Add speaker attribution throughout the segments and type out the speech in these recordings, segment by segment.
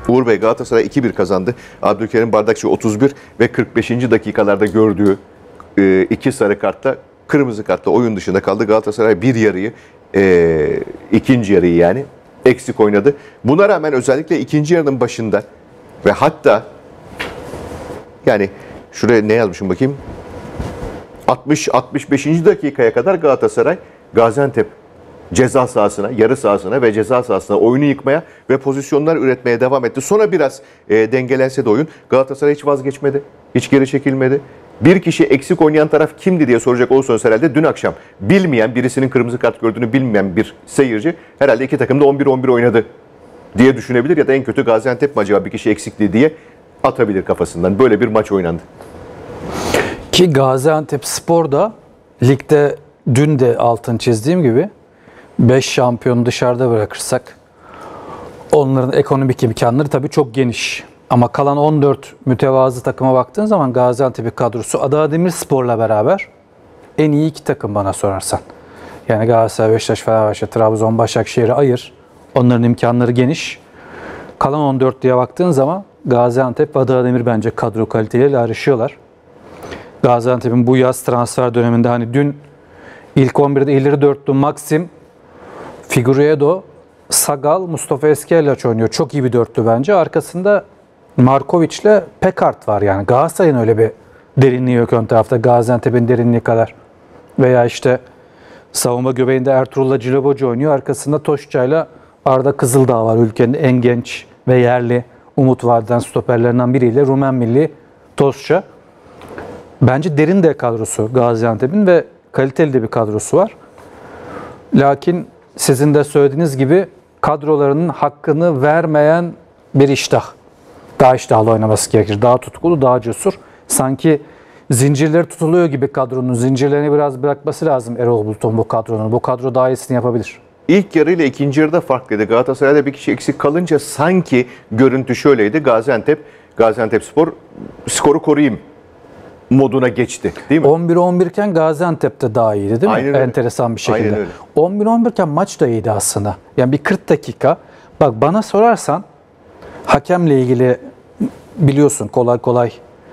Speaker 1: Uğur Bey, Galatasaray 2-1 kazandı. Abdülkerim Bardakçı 31 ve 45. dakikalarda gördüğü 2 sarı kartla, kırmızı kartla oyun dışında kaldı. Galatasaray bir yarıyı, ikinci yarıyı yani eksik oynadı. Buna rağmen özellikle ikinci yarının başında ve hatta yani şuraya ne yazmışım bakayım, 60-65. dakikaya kadar Galatasaray Gaziantep ceza sahasına, yarı sahasına ve ceza sahasına oyunu yıkmaya ve pozisyonlar üretmeye devam etti. Sonra biraz dengelense de oyun, Galatasaray hiç vazgeçmedi, hiç geri çekilmedi. Bir kişi eksik oynayan taraf kimdi diye soracak olursanız herhalde dün akşam bilmeyen, birisinin kırmızı kart gördüğünü bilmeyen bir seyirci herhalde iki takım da 11-11 oynadı diye düşünebilir ya da en kötü Gaziantep mi acaba bir kişi eksikliği diye atabilir kafasından. Böyle bir maç oynandı.
Speaker 2: Ki Gaziantepspor da ligde dün de altını çizdiğim gibi 5 şampiyonu dışarıda bırakırsak onların ekonomik imkanları tabii çok geniş. Ama kalan 14 mütevazı takıma baktığın zaman Gaziantep'in kadrosu Adana Demirspor'la beraber en iyi iki takım bana sorarsan. Yani Galatasaray, Beşiktaş, Fenerbahçe, Trabzon, Başakşehir'i ayır. Onların imkanları geniş. Kalan 14 diye baktığın zaman Gaziantep ve Adana Demir bence kadro kaliteleriyle yarışıyorlar. Gaziantep'in bu yaz transfer döneminde hani dün ilk 11'de ileri dörtlü Maxim, Figueiredo, Sagal, Mustafa Eskellaç oynuyor. Çok iyi bir dörtlü bence. Arkasında Markovic ile Pekart var yani. Galatasaray'ın öyle bir derinliği yok ön tarafta. Gaziantep'in derinliği kadar. Veya işte savunma göbeğinde Ertuğrul'la Cilobocu oynuyor. Arkasında Toşça'yla Arda Kızıldağ var. Ülkenin en genç ve yerli umut vadeden stoperlerinden biriyle Rumen milli Tosça. Bence derin de kadrosu Gaziantep'in ve kaliteli de bir kadrosu var. Lakin sizin de söylediğiniz gibi kadrolarının hakkını vermeyen bir iştah. Daha iştahlı oynaması gerekir. Daha tutkulu, daha cesur. Sanki zincirleri tutuluyor gibi kadronun. Zincirlerini biraz bırakması lazım Erol Bulut'un bu kadronun. Bu kadro daha iyisini yapabilir.
Speaker 1: İlk yarı ile ikinci yarıda farklıydı. Galatasaray'da bir kişi eksik kalınca sanki görüntü şöyleydi. Gaziantepspor skoru koruyayım moduna geçti, değil mi?
Speaker 2: 11-11 iken Gaziantep'te daha iyiydi, değil mi?
Speaker 1: Aynen öyle.
Speaker 2: Enteresan bir şekilde.
Speaker 1: Aynen öyle.
Speaker 2: 11-11 iken maç da iyiydi aslında. Yani bir 40 dakika. Bak bana sorarsan hakemle ilgili biliyorsun kolay kolay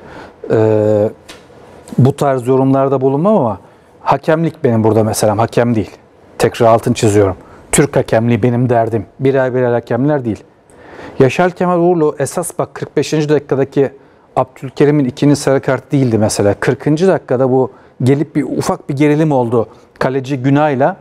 Speaker 2: bu tarz yorumlarda bulunmam ama hakemlik benim burada mesela hakem değil. Tekrar altını çiziyorum. Türk hakemliği benim derdim. Birer birer hakemler değil. Yaşar Kemal Uğurlu esas bak 45. dakikadaki Abdülkerim'in ikinci sarı kart değildi mesela. 40. dakikada bu gelip bir ufak bir gerilim oldu. Kaleci Günay'la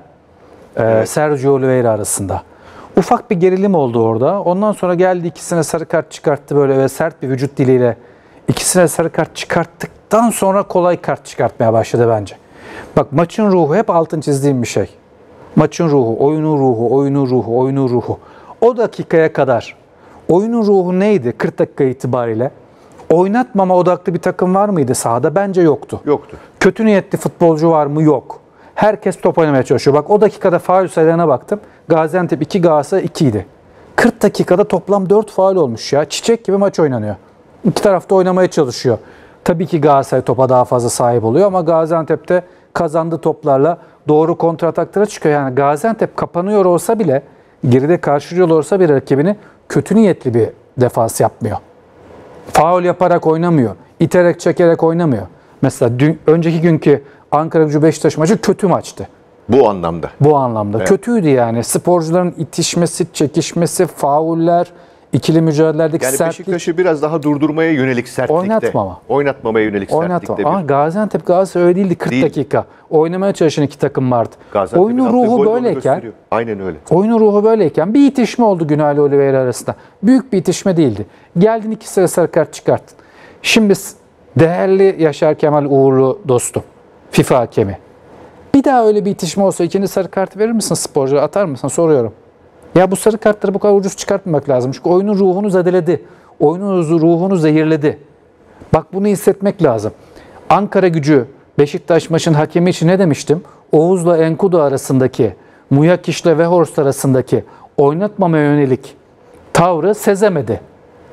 Speaker 2: Sergio Oliveira arasında. Ufak bir gerilim oldu orada. Ondan sonra geldi ikisine sarı kart çıkarttı böyle ve sert bir vücut diliyle. İkisine sarı kart çıkarttıktan sonra kolay kart çıkartmaya başladı bence. Bak maçın ruhu hep altın çizdiğim bir şey. Maçın ruhu, oyunun ruhu, oyunun ruhu, oyunun ruhu. O dakikaya kadar oyunun ruhu neydi 40 dakika itibariyle? Oynatmama odaklı bir takım var mıydı sahada? Bence yoktu.
Speaker 1: Yoktu.
Speaker 2: Kötü niyetli futbolcu var mı? Yok. Herkes top oynamaya çalışıyor. Bak o dakikada faul sayılarına baktım. Gaziantep 2, Galatasaray 2 idi. 40 dakikada toplam 4 faul olmuş ya. Çiçek gibi maç oynanıyor. İki tarafta oynamaya çalışıyor. Tabii ki Galatasaray topa daha fazla sahip oluyor ama Gaziantep'te kazandığı toplarla doğru kontrataklara çıkıyor. Yani Gaziantep kapanıyor olsa bile, geride karşılıyor olsa bir rakibini kötü niyetli bir defans yapmıyor. Faul yaparak oynamıyor. İterek çekerek oynamıyor. Mesela önceki günkü Ankaragücü Beşiktaş maçı kötü maçtı.
Speaker 1: Bu anlamda.
Speaker 2: Bu anlamda.
Speaker 1: Evet.
Speaker 2: Kötüydü yani. Sporcuların itişmesi, çekişmesi, fauller, ikili mücadelelerdeki
Speaker 1: Yani
Speaker 2: sertlik.
Speaker 1: Beşiktaş'ı biraz daha durdurmaya yönelik sertlikte. Oynatmamaya yönelik sertlikte.
Speaker 2: Ama Gaziantep Galatasaray öyle değildi 40 dakika. Oynamaya çalışan iki takım vardı. Oyunun ruhu böyleyken,
Speaker 1: aynen öyle.
Speaker 2: Oyunun ruhu böyleyken bir itişme oldu Günay ile Oliveira arasında. Büyük bir itişme değildi. Geldin iki sarı kart çıkarttın. Şimdi değerli Yaşar Kemal Uğurlu dostum, FIFA hakemi. Bir daha öyle bir itişme olsa ikinci sarı kartı verir misin sporcuya, atar mısın soruyorum. Ya bu sarı kartları bu kadar ucuz çıkartmamak lazım. Çünkü oyunun ruhunu zedeledi. Oyunun ruhunu zehirledi. Bak bunu hissetmek lazım. Ankaragücü Beşiktaş maçın hakemi için ne demiştim? Oğuz'la Enkudu arasındaki, Muyakiş'le Weghorst arasındaki oynatmamaya yönelik tavrı sezemedi.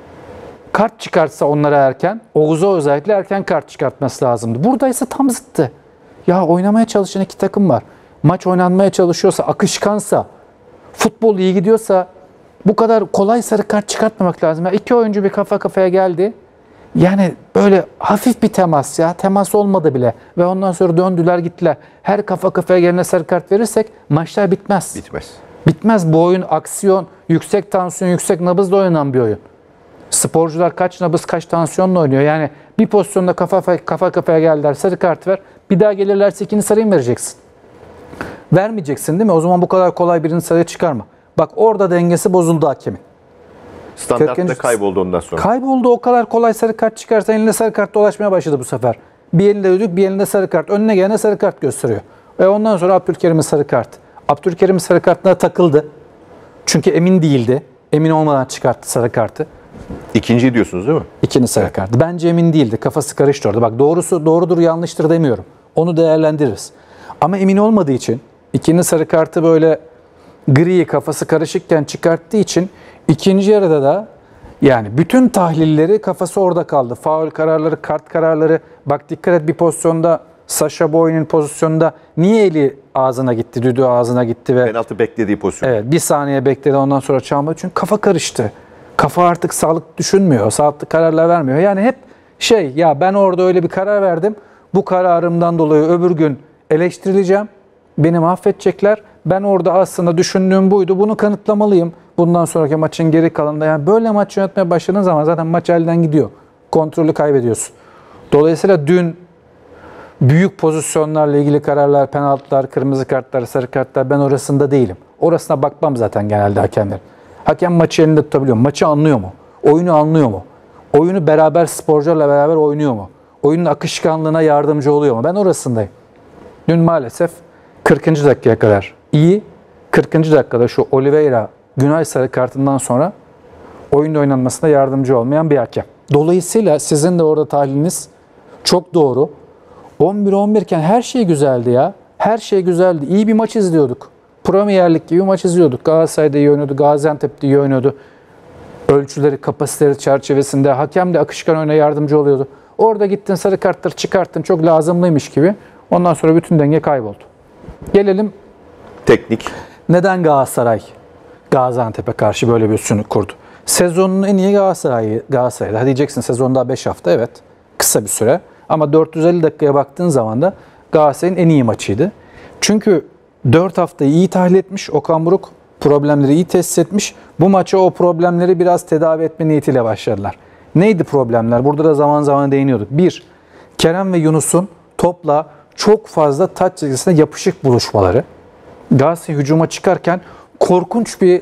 Speaker 2: Kart çıkartsa onlara erken, Oğuz'a özellikle erken kart çıkartması lazımdı. Buradaysa tam zıttı. Ya oynamaya çalışan iki takım var. Maç oynanmaya çalışıyorsa, akışkansa, futbol iyi gidiyorsa Bu kadar kolay sarı kart çıkartmamak lazım. Ya iki oyuncu bir kafa kafaya geldi. Yani böyle hafif bir temas ya. Temas olmadı bile. Ve ondan sonra döndüler gittiler. Her kafa kafaya gelene sarı kart verirsek maçlar bitmez.
Speaker 1: Bitmez.
Speaker 2: Bitmez. Bu oyun aksiyon, yüksek tansiyon, yüksek nabızla oynanan bir oyun. Sporcular kaç nabız, kaç tansiyonla oynuyor. Yani bir pozisyonda kafa kafaya geldiler, sarı kart ver. Bir daha gelirlerse ikinci sarıyı mı vereceksin? Vermeyeceksin değil mi? O zaman bu kadar kolay birini sarıya çıkarma. Bak orada dengesi bozuldu hakemin.
Speaker 1: Standartta kayboldu ondan sonra.
Speaker 2: Kayboldu, o kadar kolay sarı kart çıkarsa elinde sarı kart dolaşmaya başladı bu sefer. Bir elinde düdük, bir elinde sarı kart. Önüne gelene sarı kart gösteriyor. Ve ondan sonra Abdülkerim'in sarı kart. Abdülkerim'in sarı kartına takıldı. Çünkü emin değildi. Emin olmadan çıkarttı sarı kartı.
Speaker 1: İkinciyi diyorsunuz değil mi?
Speaker 2: İkinci sarı kartı. Bence emin değildi. Kafası karıştı orada. Bak doğrusu doğrudur yanlıştır demiyorum. Onu değerlendiririz. Ama emin olmadığı için ikinci sarı kartı böyle gri, kafası karışıkken çıkarttığı için ikinci yarıda da yani bütün tahlilleri kafası orada kaldı. Faul kararları, kart kararları. Bak dikkat et, bir pozisyonda Sacha Boey'nin pozisyonunda niye eli ağzına gitti, düdüğü ağzına gitti ve
Speaker 1: Penaltı beklediği pozisyon.
Speaker 2: evet, bir saniye bekledi, ondan sonra çalmadı. Çünkü kafa karıştı. Kafa artık sağlıklı düşünmüyor, sağlıklı kararlar vermiyor. Yani hep ya ben orada öyle bir karar verdim. Bu kararımdan dolayı öbür gün eleştirileceğim. Beni mahvedecekler. Ben orada aslında düşündüğüm buydu. Bunu kanıtlamalıyım. Bundan sonraki maçın geri kalanında. Yani böyle maç yönetmeye başladığın zaman zaten maç elden gidiyor. Kontrolü kaybediyorsun. Dolayısıyla dün büyük pozisyonlarla ilgili kararlar, penaltılar, kırmızı kartlar, sarı kartlar, ben orasında değilim. Orasına bakmam zaten genelde hakemler. Hakem maçı elinde tutabiliyor mu? Maçı anlıyor mu? Oyunu anlıyor mu? Oyunu beraber sporcularla beraber oynuyor mu? Oyunun akışkanlığına yardımcı oluyor mu? Ben orasındayım. Dün maalesef 40. dakikaya kadar iyi. 40. dakikada şu Oliveira Günay sarı kartından sonra oyunda oynanmasına yardımcı olmayan bir hakem. Dolayısıyla sizin de orada tahliliniz çok doğru. 11-11 iken her şey güzeldi ya. Her şey güzeldi. İyi bir maç izliyorduk. Premier Lig gibi maç izliyorduk. Galatasaray'da iyi oynuyordu. Gaziantep'te iyi oynuyordu. Ölçüleri, kapasiteleri çerçevesinde. Hakem de akışkan oyuna yardımcı oluyordu. Orada gittin sarı kartları çıkarttın. Çok lazımlıymış gibi. Ondan sonra bütün denge kayboldu. Gelelim
Speaker 1: Teknik.
Speaker 2: neden Galatasaray Gaziantep'e karşı böyle bir üstünlük kurdu? Sezonun en iyi Galatasaray'da. Diyeceksin sezon daha 5 hafta, evet. Kısa bir süre. Ama 450 dakikaya baktığın zaman da Galatasaray'ın en iyi maçıydı. Çünkü 4 haftayı iyi tahlil etmiş. Okan Buruk problemleri iyi tespit etmiş. Bu maça o problemleri biraz tedavi etme niyetiyle başladılar. Neydi problemler? Burada da zaman zaman değiniyorduk. 1. Kerem ve Yunus'un topla çok fazla taç çizgisine yapışık buluşmaları. Galatasaray hücuma çıkarken korkunç bir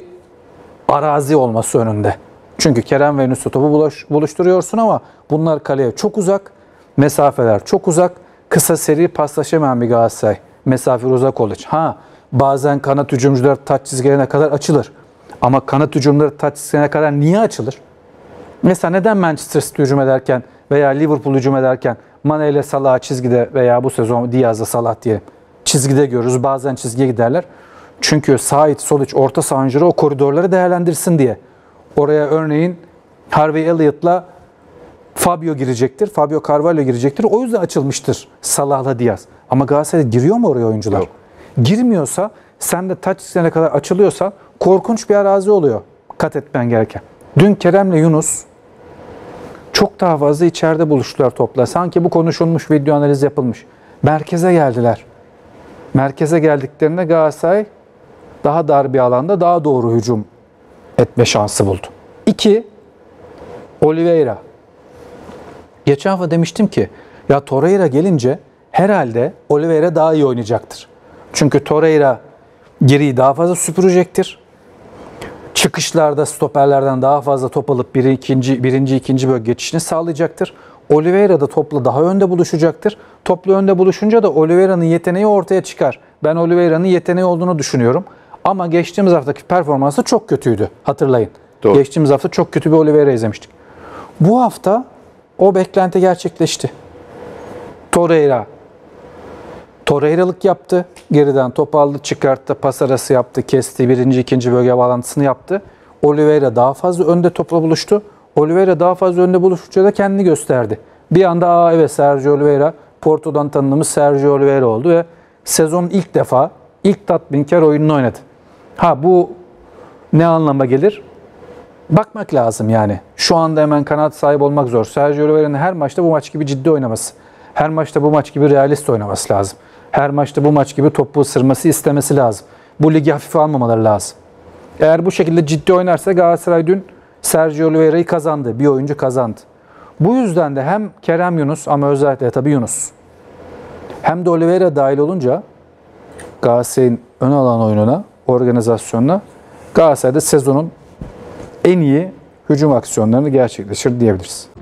Speaker 2: arazi olması önünde. Çünkü Kerem ve Yunus'u topu buluşturuyorsun ama bunlar kaleye çok uzak. Mesafeler çok uzak. Kısa seri paslaşamayan bir Galatasaray. Mesafe uzak olduğu için. Bazen kanat hücumcular taç çizgilerine kadar açılır. Ama kanat hücumları taç çizgilerine kadar niye açılır? Mesela neden Manchester City hücum ederken veya Liverpool hücum ederken Mane ile Salah çizgide veya bu sezon Diaz'la Salah diye çizgide görürüz. Bazen çizgiye giderler. Çünkü sağ iç, sol iç, orta saha oyuncuları o koridorları değerlendirsin diye. Oraya örneğin Harvey Elliott'la Fabio girecektir. Fabio Carvalho girecektir. O yüzden açılmıştır Salah'la Diaz. Ama Galatasaray'da giriyor mu oraya oyuncular?
Speaker 1: Yok.
Speaker 2: Girmiyorsa, sen de taç çizgisine kadar açılıyorsa korkunç bir arazi oluyor kat etmen gereken. Dün Kerem'le Yunus çok daha fazla içeride buluştular topla. Sanki bu konuşulmuş, video analiz yapılmış. Merkeze geldiler. Merkeze geldiklerinde Galatasaray daha dar bir alanda daha doğru hücum etme şansı buldu. 2. Oliveira. Geçen hafta demiştim ki ya Torreira gelince herhalde Oliveira daha iyi oynayacaktır. Çünkü Torreira geriyi daha fazla süpürecektir. Çıkışlarda stoperlerden daha fazla top alıp birinci, ikinci bölge geçişini sağlayacaktır. Oliveira da topla daha önde buluşacaktır. Topla önde buluşunca da Oliveira'nın yeteneği ortaya çıkar. Ben Oliveira'nın yeteneği olduğunu düşünüyorum. Ama geçtiğimiz haftaki performansı çok kötüydü. Hatırlayın.
Speaker 1: Doğru.
Speaker 2: Geçtiğimiz hafta çok kötü bir Oliveira izlemiştik. Bu hafta o beklenti gerçekleşti. Torreira'lık yaptı. Geriden top aldı, çıkarttı, pas arası yaptı, kesti, birinci, ikinci bölge bağlantısını yaptı. Oliveira daha fazla önde topla buluştu. Oliveira daha fazla önde buluştukça da kendini gösterdi. Bir anda evet Sergio Oliveira, Porto'dan tanıdığımız Sergio Oliveira oldu ve sezonun ilk defa ilk tatminkar oyununu oynadı. Bu ne anlama gelir? bakmak lazım yani. Şu anda hemen kanat sahibi olmak zor. Sergio Oliveira'nın her maçta bu maç gibi ciddi oynaması, her maçta bu maç gibi realist oynaması lazım. Her maçta bu maç gibi topu ısırması istemesi lazım. Bu ligi hafife almamaları lazım. Eğer bu şekilde ciddi oynarsa Galatasaray dün Sergio Oliveira'yı kazandı. Bir oyuncu kazandı. Bu yüzden de hem Kerem Yunus ama özellikle tabii Yunus hem de Oliveira dahil olunca Galatasaray'ın ön alan oyununa, organizasyonuna Galatasaray'da sezonun en iyi hücum aksiyonlarını gerçekleştir diyebiliriz.